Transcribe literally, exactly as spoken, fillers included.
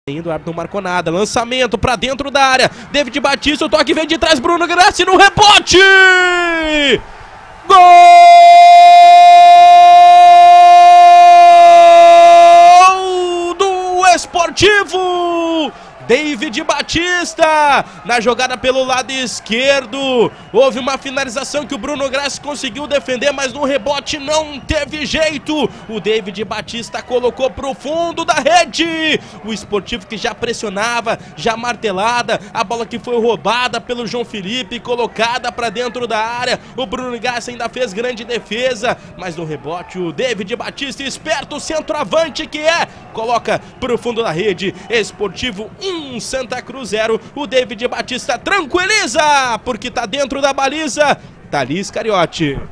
O árbitro não marcou nada, lançamento pra dentro da área, David Batista, o toque vem de trás, Bruno Grassi no rebote! Gol do Esportivo! David Batista, na jogada pelo lado esquerdo, houve uma finalização que o Bruno Grassi conseguiu defender, mas no rebote não teve jeito, o David Batista colocou pro fundo da rede, o Esportivo que já pressionava, já martelada, a bola que foi roubada pelo João Felipe, colocada para dentro da área, o Bruno Grassi ainda fez grande defesa, mas no rebote o David Batista, esperto, centroavante que é, coloca pro fundo da rede, Esportivo um, Santa Cruz zero, o David Batista tranquiliza, porque tá dentro da baliza, Thalys Cariotti.